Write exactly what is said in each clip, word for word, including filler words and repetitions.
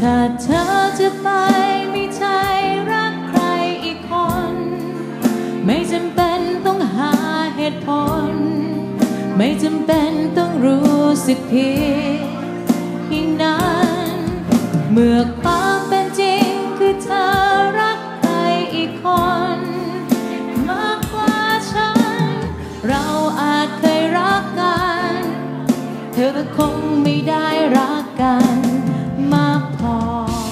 ถ้าเธอจะไปไม่ใช่รักใครอีกคนไม่จำเป็นต้องหาเหตุผลไม่จำเป็นต้องรู้สึกผิดยิ่งนั้นเมื่อความเป็นจริงคือเธอรักใครอีกคนมากกว่าฉันเราอาจเคยรักกันเธอคงไม่ได้รักกันมากพอ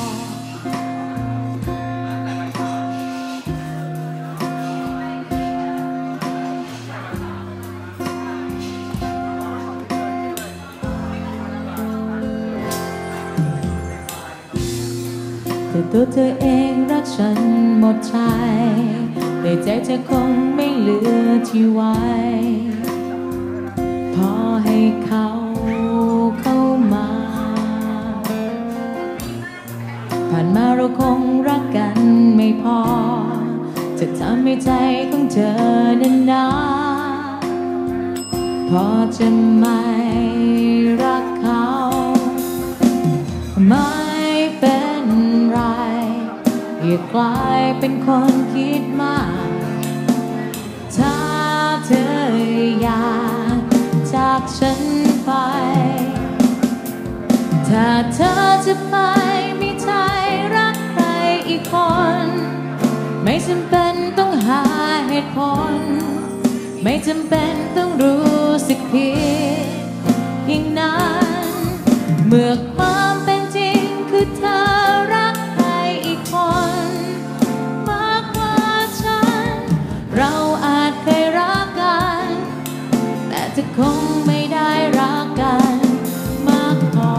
แต่ตัวเธอเองรักฉันหมดใจแต่ใจเธอคงไม่เหลือที่ไว้พอให้เขาเข้ามาผ่านมาเราคงรักกันไม่พอจะทำให้ใจของเธอนั้นหนาวพอจะไม่รักเขาไม่เป็นไรอย่ากลายเป็นคนคิดมากถ้าเธออยากจากฉันไปถ้าเธอจะไปไม่ใช่รักใครอีกคนไม่จำเป็นต้องหาเหตุผลไม่จำเป็นต้องรู้สึกผิดยิ่งนั้นเมื่อความเป็นจริงคือเธอรักใครอีกคนมากกว่าฉันเราอาจเคยรักกันแต่จะคงไม่ได้รักกันมากพอ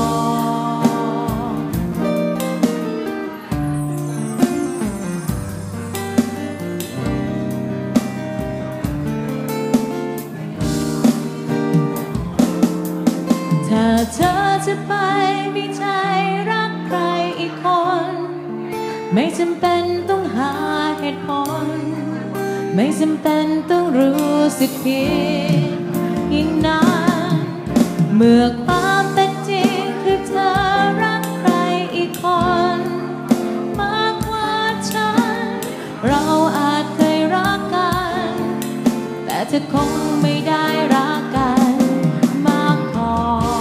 ถ้าเธอจะไปไม่ใช่รักใครอีกคนไม่จำเป็นต้องหาเหตุผลไม่จำเป็นต้องรู้สึกผิดยิ่งนั้นเมื่อความเป็นจริงคือเธอรักใครอีกคนมากกว่าฉันเราอาจเคยรักกันแต่เธอคงไม่ได้รักกันมากพอ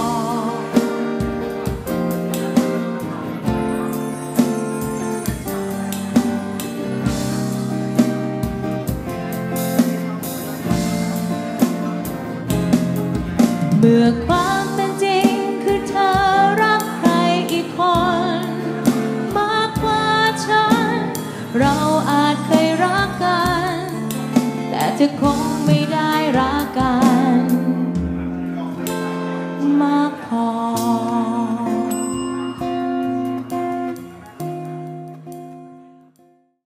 เมื่อความเป็นจริงคือเธอรักใครอีกคนมากกว่าฉันเราอาจเคยรักกันแต่เธอคงไม่ได้